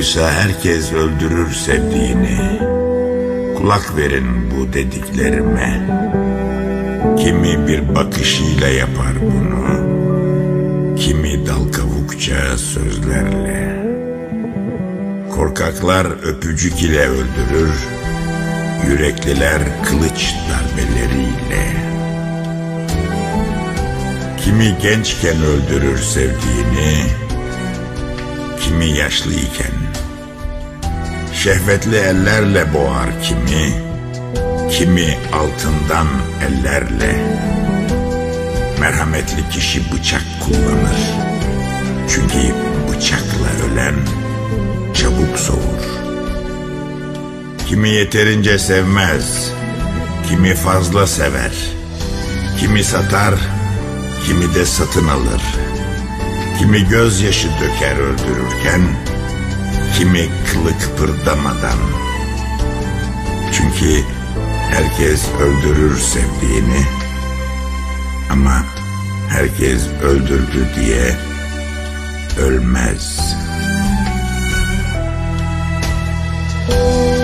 Oysa herkes öldürür sevdiğini. Kulak verin bu dediklerime. Kimi bir bakışıyla yapar bunu, kimi dal kavukça sözlerle. Korkaklar öpücük ile öldürür, yürekliler kılıç darbeleriyle. Kimi gençken öldürür sevdiğini, kimi yaşlıyken. Şehvetli ellerle boğar kimi, kimi altından ellerle. Merhametli kişi bıçak kullanır, çünkü bıçakla ölen çabuk soğur. Kimi yeterince sevmez, kimi fazla sever. Kimi satar, kimi de satın alır. Kimi gözyaşı döker öldürürken, kimi kılı kıpırdamadan. Çünkü herkes öldürür sevdiğini, ama herkes öldürdü diye ölmez.